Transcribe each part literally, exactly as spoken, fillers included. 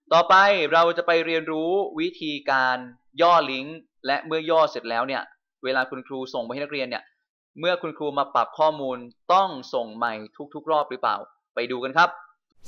ต่อไปเราจะไปเรียนรู้วิธีการย่อลิงก์และเมื่อย่อเสร็จแล้วเนี่ยเวลาคุณครูส่งไปให้นักเรียนเนี่ยเมื่อคุณครูมาปรับข้อมูลต้องส่งใหม่ทุกๆรอบหรือเปล่าไปดูกันครับ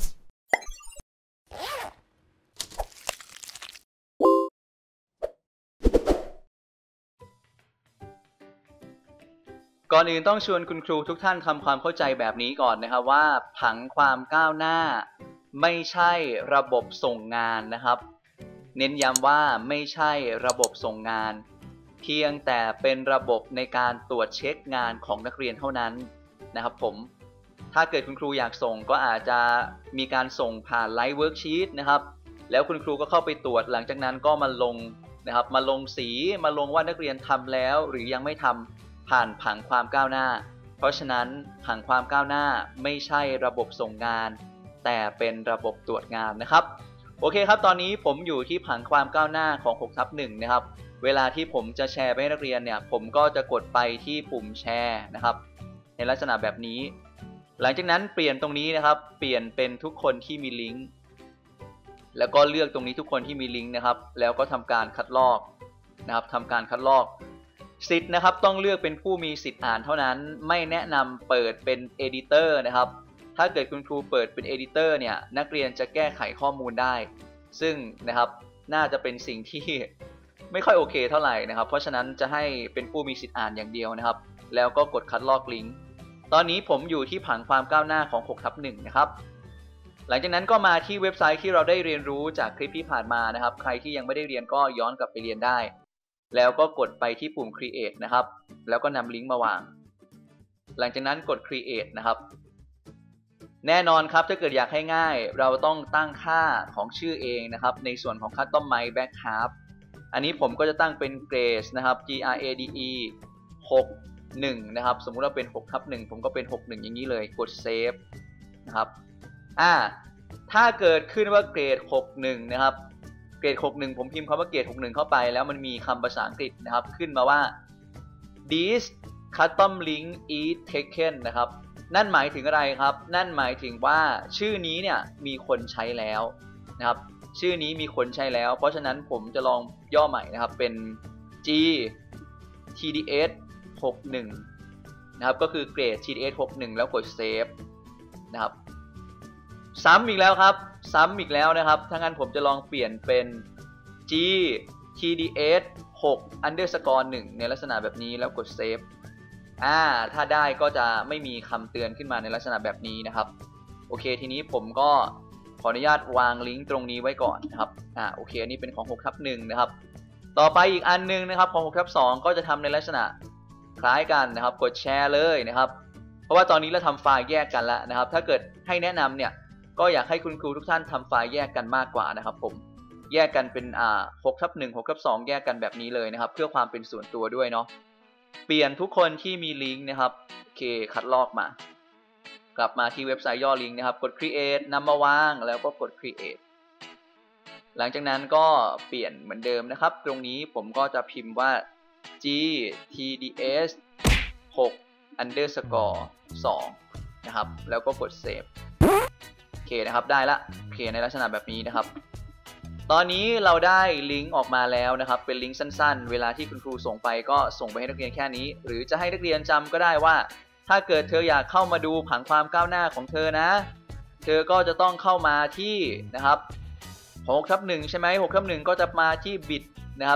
ก่อนอื่นต้องชวนคุณครูทุกท่านทำความเข้าใจแบบนี้ก่อนนะครับว่าผังความก้าวหน้าไม่ใช่ระบบส่งงานนะครับเน้นย้ำว่าไม่ใช่ระบบส่งงานเพียงแต่เป็นระบบในการตรวจเช็คงานของนักเรียนเท่านั้นนะครับผมถ้าเกิดคุณครูอยากส่งก็อาจจะมีการส่งผ่านไลฟ์เวิร์กชีตนะครับแล้วคุณครูก็เข้าไปตรวจหลังจากนั้นก็มาลงนะครับมาลงสีมาลงว่านักเรียนทำแล้วหรือยังไม่ทำผ่านผังความก้าวหน้าเพราะฉะนั้นผังความก้าวหน้าไม่ใช่ระบบส่งงานแต่เป็นระบบตรวจงานนะครับโอเคครับตอนนี้ผมอยู่ที่ผังความก้าวหน้าของ หกทับหนึ่ง นะครับเวลาที่ผมจะแชร์ไปให้นักเรียนเนี่ยผมก็จะกดไปที่ปุ่มแชร์นะครับในลักษณะแบบนี้หลังจากนั้นเปลี่ยนตรงนี้นะครับเปลี่ยนเป็นทุกคนที่มีลิงก์แล้วก็เลือกตรงนี้ทุกคนที่มีลิงก์นะครับแล้วก็ทำการคัดลอกนะครับทำการคัดลอกสิทธิ์นะครับต้องเลือกเป็นผู้มีสิทธิ์อ่านเท่านั้นไม่แนะนำเปิดเป็น Editor นะครับถ้าเกิดคุณครูเปิดเป็น Editor เนี่ยนักเรียนจะแก้ไขข้อมูลได้ซึ่งนะครับน่าจะเป็นสิ่งที่ไม่ค่อยโอเคเท่าไหร่นะครับเพราะฉะนั้นจะให้เป็นผู้มีสิทธิ์อ่านอย่างเดียวนะครับแล้วก็กดคัดลอกลิงก์ตอนนี้ผมอยู่ที่ผังความก้าวหน้าของ หกทับหนึ่ง นะครับหลังจากนั้นก็มาที่เว็บไซต์ที่เราได้เรียนรู้จากคลิปที่ผ่านมานะครับใครที่ยังไม่ได้เรียนก็ย้อนกลับไปเรียนได้แล้วก็กดไปที่ปุ่ม Create นะครับแล้วก็นำลิงก์มาวางหลังจากนั้นกด Create นะครับแน่นอนครับถ้าเกิดอยากให้ง่ายเราต้องตั้งค่าของชื่อเองนะครับในส่วนของ Custom My Backhalf อันนี้ผมก็จะตั้งเป็น Grade นะครับ G R A D E หก หนึ่งนะครับสมมุติว่าเป็น หกทับหนึ่ง ผมก็เป็น หก หนึ่ง อย่างนี้เลยกด Save นะครับอ่าถ้าเกิดขึ้นว่า Grade หก หนึ่ง นะครับเกรด หก หนึ่ง ผมพิมพ์คำว่าเกรด หก หนึ่ง เข้าไปแล้วมันมีคำภาษาอังกฤษนะครับขึ้นมาว่า this custom link is taken นะครับนั่นหมายถึงอะไรครับนั่นหมายถึงว่าชื่อนี้เนี่ยมีคนใช้แล้วนะครับชื่อนี้มีคนใช้แล้วเพราะฉะนั้นผมจะลองย่อใหม่นะครับเป็น G ที ดี เอส หก หนึ่ง นะครับก็คือเกรด ที ดี เอส หก หนึ่ง แล้วกด save นะครับซ้ำอีกแล้วครับซ้ำอีกแล้วนะครับถ้างั้นผมจะลองเปลี่ยนเป็น G ที ดี เอส หก underscore หนึ่งในลักษณะแบบนี้แล้วกด save อ่าถ้าได้ก็จะไม่มีคำเตือนขึ้นมาในลักษณะแบบนี้นะครับโอเคทีนี้ผมก็ขออนุญาตวางลิงก์ตรงนี้ไว้ก่อนนะครับอ่าโอเคอันนี้เป็นของ หกทับหนึ่ง นะครับต่อไปอีกอันนึงนะครับของ หกทับสอง ก็จะทำในลักษณะคล้ายกันนะครับกดแชร์เลยนะครับเพราะว่าตอนนี้เราทำไฟล์แยกกันแล้วนะครับถ้าเกิดให้แนะนำเนี่ยก็อยากให้คุณครูทุกท่านทำไฟล์แยกกันมากกว่านะครับผมแยกกันเป็นอ่า หกทับหนึ่ง หกทับสอง แยกกันแบบนี้เลยนะครับเพื่อความเป็นส่วนตัวด้วยเนาะเปลี่ยนทุกคนที่มีลิงก์นะครับโอเคคัดลอกมากลับมาที่เว็บไซต์ย่อลิงก์นะครับกด create นำมาวางแล้วก็กด create หลังจากนั้นก็เปลี่ยนเหมือนเดิมนะครับตรงนี้ผมก็จะพิมพ์ว่า G ที ดี เอส หก underscore สองนะครับแล้วก็กด saveโอเคนะครับได้ละโอเคในลักษณะแบบนี้นะครับตอนนี้เราได้ลิงก์ออกมาแล้วนะครับเป็นลิงก์สั้นๆเวลาที่คุณครูส่งไปก็ส่งไปให้นักเรียนแค่นี้หรือจะให้นักเรียนจำก็ได้ว่าถ้าเกิดเธออยากเข้ามาดูผังความก้าวหน้าของเธอนะเธอก็จะต้องเข้ามาที่นะครับ หกทับหนึ่ง ใช่ไหม หกทับหนึ่ง ก็จะมาที่ bit นะครับ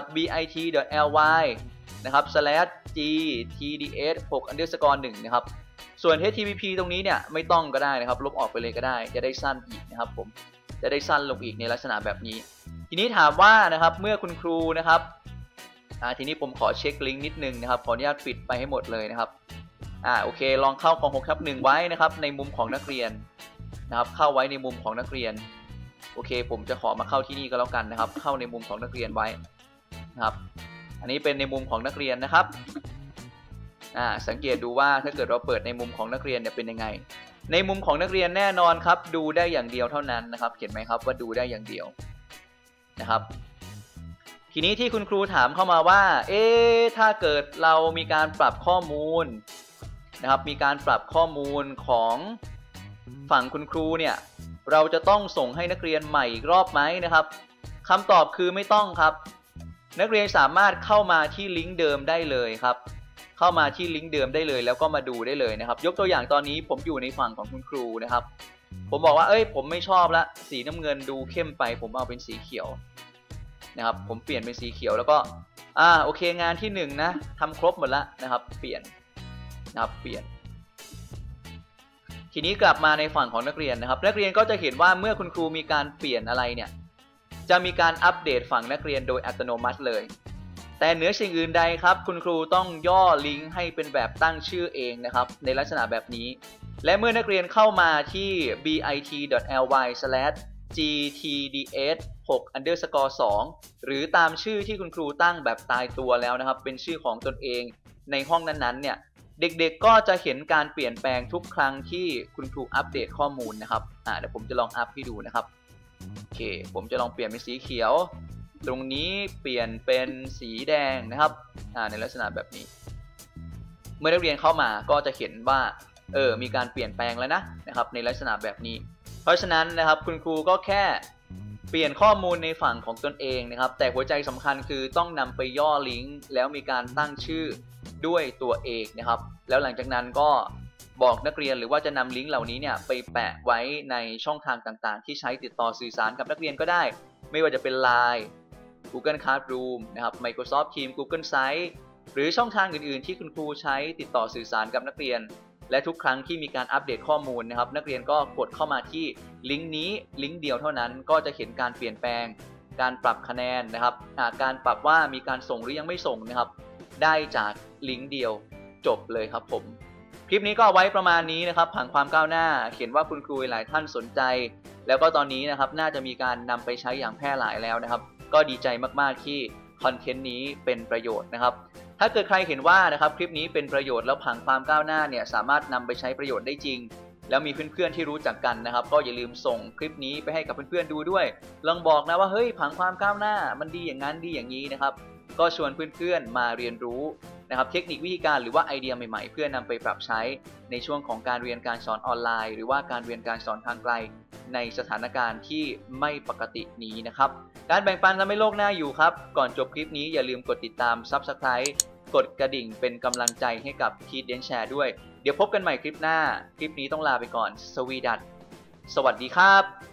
bit.ly นะครับ slash g tds หก underscore หนึ่งนะครับส่วน เอช ที ที พี ตรงนี้เนี่ยไม่ต้องก็ได้นะครับลบออกไปเลยก็ได้จะได้สั้นอีกนะครับผมจะได้สั้นลงอีกในลักษณะแบบนี้ทีนี้ถามว่านะครับเมื่อคุณครูนะครับอ่าทีนี้ผมขอเช็คลิงก์นิดนึงนะครับขออนุญาตปิดไปให้หมดเลยนะครับอ่าโอเคลองเข้าของ หกทับหนึ่ง ไว้นะครับในมุมของนักเรียนนะครับเข้าไว้ในมุมของนักเรียนโอเคผมจะขอมาเข้าที่นี่ก็แล้วกันนะครับเข้าในมุมของนักเรียนไว้นะครับอันนี้เป็นในมุมของนักเรียนนะครับอ่าสังเกตดูว่าถ้าเกิดเราเปิดในมุมของนักเรียนเนี่ยเป็นยังไงในมุมของนักเรียนแน่นอนครับดูได้อย่างเดียวเท่านั้นนะครับเห็นไหมครับว่าดูได้อย่างเดียวนะครับทีนี้ที่คุณครูถามเข้ามาว่าเอ๊ะถ้าเกิดเรามีการปรับข้อมูลนะครับมีการปรับข้อมูลของฝั่งคุณครูเนี่ยเราจะต้องส่งให้นักเรียนใหม่อีกรอบไหมนะครับคำตอบคือไม่ต้องครับนักเรียนสามารถเข้ามาที่ลิงก์เดิมได้เลยครับเข้ามาที่ลิงก์เดิมได้เลยแล้วก็มาดูได้เลยนะครับยกตัวอย่างตอนนี้ผมอยู่ในฝั่งของคุณครูนะครับผมบอกว่าเอ้ยผมไม่ชอบละสีน้ำเงินดูเข้มไปผมเอาเป็นสีเขียวนะครับผมเปลี่ยนเป็นสีเขียวแล้วก็อ่าโอเคงานที่หนึ่งนะทำครบหมดแล้วนะครับเปลี่ยนนะครับเปลี่ยนทีนี้กลับมาในฝั่งของนักเรียนนะครับนักเรียนก็จะเห็นว่าเมื่อคุณครูมีการเปลี่ยนอะไรเนี่ยจะมีการอัปเดตฝั่งนักเรียนโดยอัตโนมัติเลยแต่เหนือสิ่งอื่นใดครับคุณครูต้องย่อลิงก์ให้เป็นแบบตั้งชื่อเองนะครับในลักษณะแบบนี้และเมื่อนักเรียนเข้ามาที่ bit dot ly slash gtds หก underscore สองหรือตามชื่อที่คุณครูตั้งแบบตายตัวแล้วนะครับเป็นชื่อของตนเองในห้องนั้นๆเนี่ยเด็กๆก็จะเห็นการเปลี่ยนแปลงทุกครั้งที่คุณครูอัปเดตข้อมูลนะครับอ่าเดี๋ยวผมจะลองอัปให้ดูนะครับโอเคผมจะลองเปลี่ยนเป็นสีเขียวตรงนี้เปลี่ยนเป็นสีแดงนะครับอ่าในลักษณะแบบนี้เมื่อนักเรียนเข้ามาก็จะเห็นว่าเออมีการเปลี่ยนแปลงแล้วนะนะครับในลักษณะแบบนี้เพราะฉะนั้นนะครับคุณครูก็แค่เปลี่ยนข้อมูลในฝั่งของตนเองนะครับแต่หัวใจสำคัญคือต้องนำไปย่อลิงก์แล้วมีการตั้งชื่อด้วยตัวเองนะครับแล้วหลังจากนั้นก็บอกนักเรียนหรือว่าจะนำลิงก์เหล่านี้เนี่ยไปแปะไว้ในช่องทางต่างๆที่ใช้ติดต่อสื่อสารกับนักเรียนก็ได้ไม่ว่าจะเป็น ไลน์ Google Classroom นะครับ Microsoft Teams Google Sites หรือช่องทางอื่นๆที่คุณครูใช้ติดต่อสื่อสารกับนักเรียนและทุกครั้งที่มีการอัปเดตข้อมูลนะครับนักเรียนก็กดเข้ามาที่ลิงก์นี้ลิงก์เดียวเท่านั้นก็จะเห็นการเปลี่ยนแปลงการปรับคะแนนนะครับการปรับว่ามีการส่งหรือยังไม่ส่งนะครับได้จากลิงก์เดียวจบเลยครับผมคลิปนี้ก็ไว้ประมาณนี้นะครับผังความก้าวหน้าเห็นว่าคุณครูหลายท่านสนใจแล้วก็ตอนนี้นะครับน่าจะมีการนำไปใช้อย่างแพร่หลายแล้วนะครับก็ดีใจมากๆที่คอนเทนต์นี้เป็นประโยชน์นะครับถ้าเกิดใครเห็นว่านะครับคลิปนี้เป็นประโยชน์แล้วผังความก้าวหน้าเนี่ยสามารถนำไปใช้ประโยชน์ได้จริงแล้วมีเพื่อนๆที่รู้จักกันนะครับก็อย่าลืมส่งคลิปนี้ไปให้กับเพื่อนๆดูด้วยลองบอกนะว่าเฮ้ยผังความก้าวหน้ามันดีอย่างนั้นดีอย่างนี้นะครับก็ชวนเพื่อนๆมาเรียนรู้นะครับเทคนิควิธีการหรือว่าไอเดียใหม่ๆเพื่อนำไปปรับใช้ในช่วงของการเรียนการสอนออนไลน์หรือว่าการเรียนการสอนทางไกลในสถานการณ์ที่ไม่ปกตินี้นะครับการแบ่งปันทำให้โลกน่าอยู่ครับก่อนจบคลิปนี้อย่าลืมกดติดตาม ซับสไครบ์ กดกระดิ่งเป็นกำลังใจให้กับทีเดนแชร์ด้วยเดี๋ยวพบกันใหม่คลิปหน้าคลิปนี้ต้องลาไปก่อนสวีดัสสวัสดีครับ